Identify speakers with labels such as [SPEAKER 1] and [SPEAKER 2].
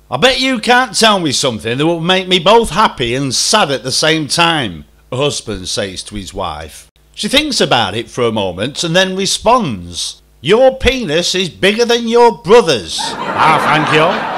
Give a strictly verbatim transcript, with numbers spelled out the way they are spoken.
[SPEAKER 1] I bet you can't tell me something that will make me both happy and sad at the same time, a husband says to his wife. She thinks about it for a moment and then responds, your penis is bigger than your brother's. Ah, thank you.